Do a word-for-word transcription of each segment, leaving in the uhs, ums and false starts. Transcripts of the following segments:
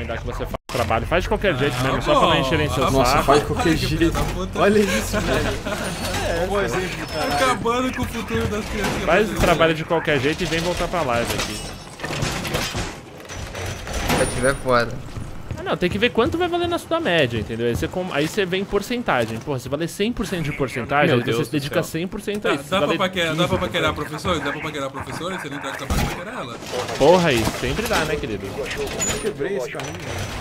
recomendar que você faça o trabalho. Faz de qualquer Ah, jeito mesmo, pô, só pra não encherem seu Nossa, saco. faz de qualquer Olha que filho jeito. da puta. Olha isso, velho. É, bom exemplo, cara. Acabando com o futuro das crianças. Faz o trabalho de qualquer jeito e vem voltar pra live aqui. Se tiver foda. Ah, não, tem que ver quanto vai valer na sua média, entendeu? Aí você, com... aí você vem em porcentagem. Porra, se valer cem por cento de porcentagem, Meu aí Deus você do se dedica céu. cem por cento a Dá, isso. Se dá, pra valer paquerar, dá pra quinze por cento. paquerar professores? Dá pra paquerar professores? Você não entrega trabalho pra paquerar ela? Porra, aí, sempre dá, né, querido? Eu quebrei esse carrinho,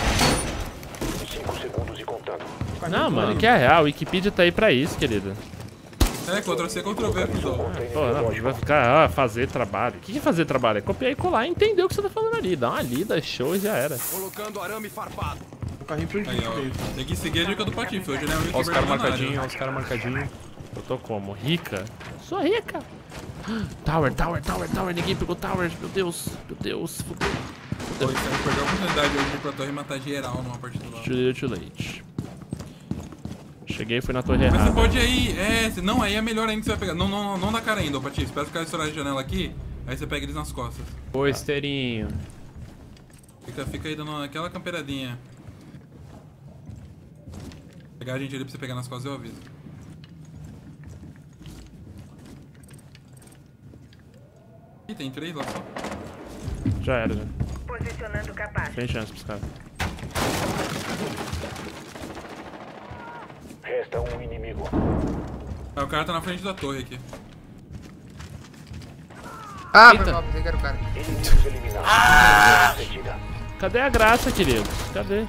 velho. Não, mano, que é real. O Wikipedia tá aí pra isso, querido. É, Ctrl C, Ctrl V, cuzão. Pô, não, vai ficar, ah, fazer trabalho. O que que é fazer trabalho? É copiar e colar e entender o que você tá falando ali. Dá uma lida, show e já era. Colocando arame farpado. O carrinho perdido. Aí, ó. Tem que seguir a dica do Patife. Hoje não é o Olha os caras marcadinhos. marcadinhos, olha os caras marcadinhos. Eu tô como? Rica? Sou rica. Tower, tower, tower, tower. Ninguém pegou tower. Meu Deus, meu Deus. Fudeu. Pô, esse cara perdeu a oportunidade hoje de ir pra torre e matar geral numa partida lá. Too little, too late. Cheguei e fui na torre Mas errada. você pode ir, é, se- não, aí é melhor ainda que você vai pegar. Não, não, não, não dá cara ainda, ô Patife. Espera os caras estourarem a janela aqui, aí você pega eles nas costas. Ô, esteirinho. Fica, fica aí dando aquela campeiradinha. Pegar a gente ali pra você pegar nas costas, eu aviso. Ih, tem três lá só. Já era, já. Posicionando capaz. Sem chance pros caras. Resta um inimigo. Ah, o cara tá na frente da torre aqui. Ah, Eita. foi mal, pensei que era o cara. Inimigos eliminados. Sucedida. Cadê a graça, queridos? Cadê?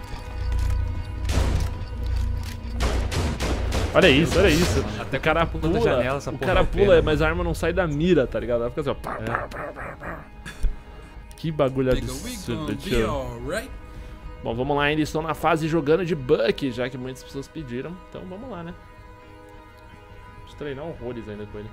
Olha isso, olha isso. Até O cara pula da pula, janela, essa o porra cara é pula, pena, mas a arma não sai da mira, tá ligado? Ela fica assim, ó. Pá, pá, pá, pá, pá. Que bagulho Nigga, we absurdo, gonna be tio. alright. Bom, vamos lá, ainda estou na fase jogando de Buck, já que muitas pessoas pediram. Então vamos lá, né? Preciso treinar horrores ainda com ele.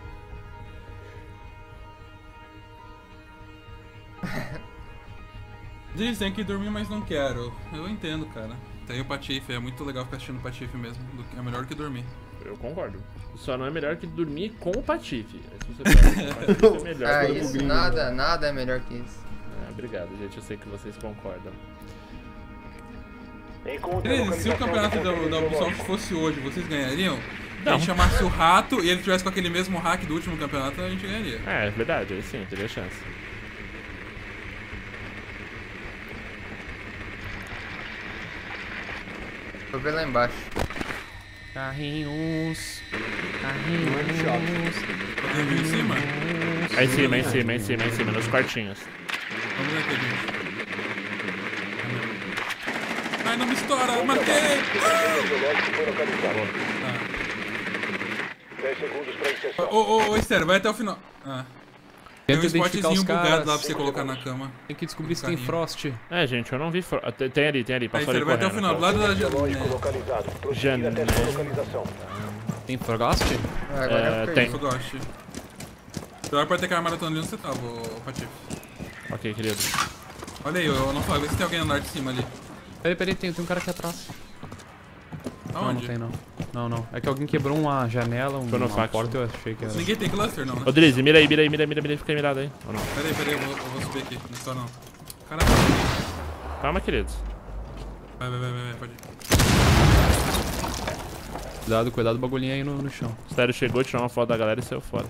Diz, tem que dormir, mas não quero. Eu entendo, cara. Tem o Patife, é muito legal ficar assistindo o Patife mesmo. do que- É melhor que dormir. Eu concordo. Só não é melhor que dormir com o Patife. Aí se você pega, o Patife é melhor. Ah, que o isso gringo. nada, nada é melhor que isso. Ah, obrigado, gente. Eu sei que vocês concordam. Encontre a Beleza, se o localização campeonato do da, ponto da Ubisoft ideológico. fosse hoje, vocês ganhariam? Não. Se ele chamasse o rato e ele tivesse com aquele mesmo hack do último campeonato, a gente ganharia. É, é verdade. Aí sim, teria chance. Vou ver lá embaixo. Carrinhos. Alguém viu em cima? Aí em cima, aí em cima, aí em cima, aí em cima, nos quartinhos. Vamos ver aqui, gente. Ai, não me estoura, eu matei! O ideológico foi localizado. dez segundos pra inserção. Ô, ô, ô, Esther, vai até o final. Ah. Tem um Tenta identificar spotzinho os bugado caras. lá pra você colocar na cama. Tem que descobrir se tem Carrinho. Frost. É, gente, eu não vi. Fro... Tem, tem ali, tem ali. Aí, Passou Esther, ali vai até o correndo. final, do lado da Ideológico janela. localizado. Prosseguir Janela. até sua localização. Tem Frost? Ah, agora É, eu perdi. tem. Eu gosto. Pior pode ter que a maratona ali onde você tava, ô Patife. Ok, querido. Olha aí, eu não falo, vê se tem alguém no andar de cima ali. Peraí, peraí, tem, tem um cara aqui atrás. Não, não Aonde? tem não. Não, não. É que alguém quebrou uma janela, um- Foi no uma fax. porta, eu achei que era. Ninguém tem cluster, não, né? Ô, Drizzy, mira aí, mira aí, mira aí, mira aí, mira aí, fica aí mirado aí. Ou não? Peraí, peraí, eu vou, eu vou subir aqui. Não estou não. Caralho. Calma, queridos. Vai, vai, vai, vai, vai, pode ir. Cuidado, cuidado do bagulhinho aí no, no chão. O Stério chegou, tirou uma foto da galera e saiu fora.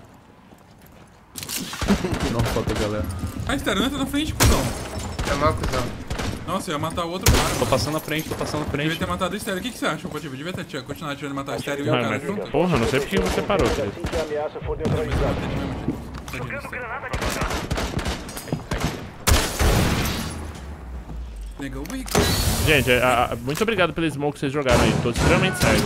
Não falta, galera. Ah, Esther, entra na frente, cuzão. É mal, cuzão. Nossa, eu ia matar o outro cara. Tô passando na frente, tô passando na Devia frente. ter matado o Estéreo. O que, que você acha, Patife? Devia ter tia, continuar tirando e matar o Estéreo e o Ah, cara mas, junto? porra, não sei por que você parou, querido. Assim que a ameaça for neutralizada. Nigga, we Gente, a- a- muito obrigado pelo smoke que vocês jogaram aí. Tô extremamente sério.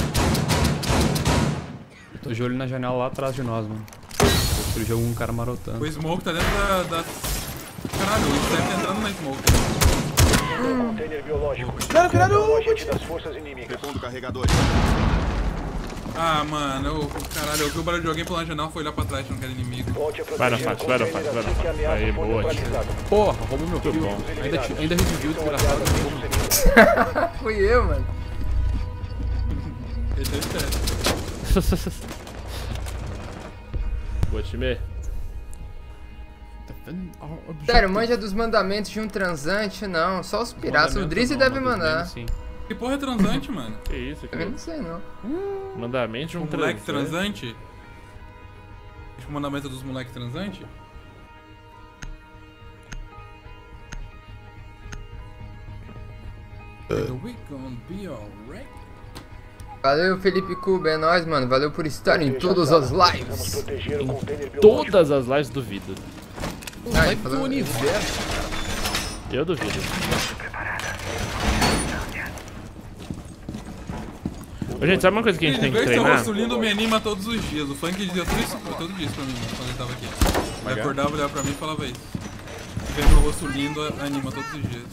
Tô de olho na janela lá atrás de nós, mano. Surgiu algum cara marotando. O Smoke tá dentro da... da... Caralho, o Estéreo tá entrando na Smoke. Container biológico. Cara, cuidado! Agente das forças inimigas. Ah, mano, eu, caralho, eu vi o barulho de alguém pulando na janela, foi olhar pra trás, não quero inimigo. Volte a Vai na proteger faca, o vai na container faca, vai na assim que a faca. ameaça Aí, for boa, tio. neutralizada. Porra, roubou meu kill. bom. Ainda, ti- ainda reviviu, desgraçado. Fui eu, mano. Esse é o Estéreo. Boa, time. Sério, manja dos mandamentos de um transante? Não, só os piratas. O Drizzy deve mandar. Sim. Que porra é transante, mano? Que isso, Eu cara? não sei, não. Mandamento de um Um moleque trans, né? transante? Tipo, o mandamento dos moleques transante? We gonna be alright. Valeu, Felipe Cuba, é nóis, mano. Valeu por estar em todas as Vamos lives. proteger o container biológico. Todas as lives duvido. Ai, falou... Eu duvido. Ô, gente, sabe uma coisa que a gente tem que Esse treinar? rosto lindo me anima todos os dias. O funk dizia tudo isso todo dia isso pra mim, mano, quando ele tava aqui. Ele acordava, olhava pra mim e falava isso. Ver meu rosto lindo anima todos os dias.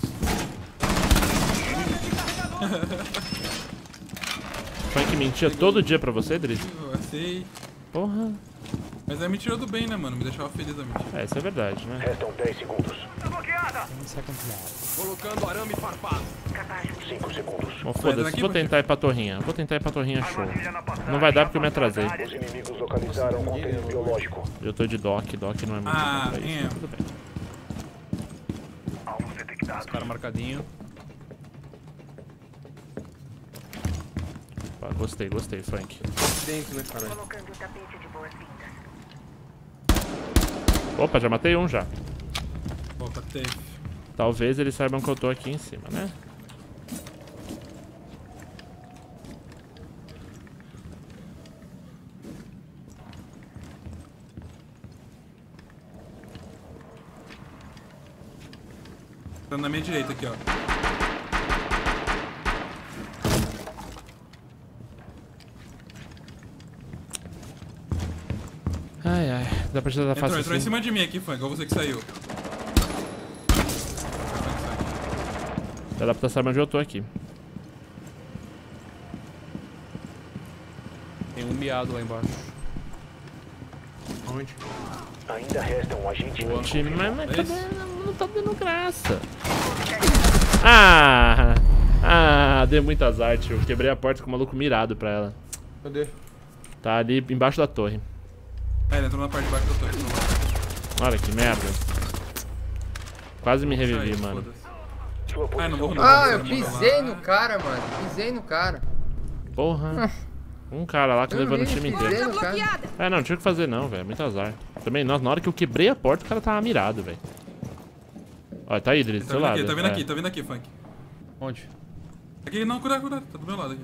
Funk mentia todo dia pra você, Drizzy? Eu sei. Porra. Mas é mentira do bem, né, mano? Me deixava feliz a mentira. É, isso é verdade, né? Restam dez segundos. Colocando arame farpado. cinco segundos. Bom, Vai foda-se, daqui, vou Patife. tentar ir pra torrinha. Vou tentar ir pra torrinha show. Não vai dar porque eu me atrasei. Os inimigos localizaram o container biológico. Eu tô de doc, doc não é muito Ah, bom pra isso, é. mas tudo bem. Alvo detectado. Cara marcadinho. Pá, gostei, gostei, Funk. Dentro, né, caralho? Colocando o tapete de boas-vindas. Opa, já matei um já. Opa, teve. Talvez eles saibam que eu tô aqui em cima, né? Tá na minha direita aqui, ó. Ai, ai. Dá pra tirar da Entrou, face entrou em assim? cima de mim aqui, funk. Ou você que saiu. Já dá pra saber onde eu tô aqui. Tem um miado lá embaixo. Onde? Ainda resta um agente Time, mas, mas É cadê? isso. Não, não tá dando graça. Ah! Ah, dei muito azar, tio. Quebrei a porta com o maluco mirado pra ela. Cadê? Tá ali embaixo da torre. É, ele entrou na parte de baixo que eu tô. Entrou lá. Olha que merda. Quase me revivi, Aí, mano. foda-se. Sua Ah, não posição vou não. Ah, eu Vamos pisei lá. no cara, mano. Pisei no cara. Porra. Um cara lá que Eu levou no vi, time pisei inteiro. no cara. É, não, não tinha o que fazer não, velho. Muito azar. Também, nossa, na hora que eu quebrei a porta, o cara tava mirado, velho. Ó, tá aí, Drizzy, do Tá seu vindo lado. aqui, tá vindo é. aqui, tá vindo aqui, funk. Onde? Aqui, não, cuidado, cuidado. Tá do meu lado aqui.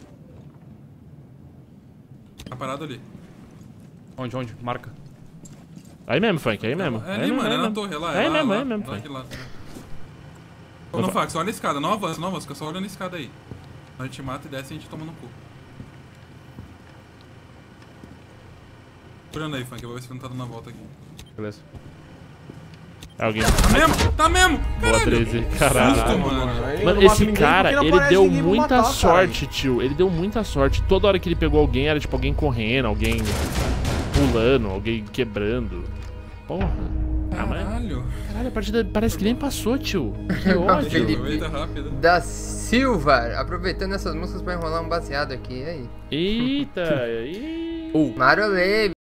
Tá parado ali. Onde, onde? Marca. Aí mesmo, Funk, aí mesmo. É Aí ali, mesmo, mano, aí é na mesmo. torre, lá. É É lá, mesmo, lá, é mesmo, lá, Funk. aqui, lá. Ô, não, Fax, olha a escada. Não avança, não avança. Fica só olhando a escada aí. A gente mata e desce e a gente toma no cu. Olhando aí, Funk. Eu vou ver se ele não tá dando a volta aqui. Beleza. É alguém. Tá mesmo? Tá mesmo? Boa, Caralho! Drizzy. Caralho. Susto, mano. Aí eu Mano, não mato esse ninguém cara, porque não ele aparece deu ninguém pra muita matar, sorte, tio. Ele deu muita sorte. Toda hora que ele pegou alguém, era tipo alguém correndo, alguém pulando, alguém quebrando. Porra. Ah, mas... Caralho. Caralho, a partida parece que nem passou, tio. Que Não, ódio. Felipe. Aproveita rápido. Da Silva, aproveitando essas músicas pra enrolar um baseado aqui, e aí? Eita. Ih. Mario Leve.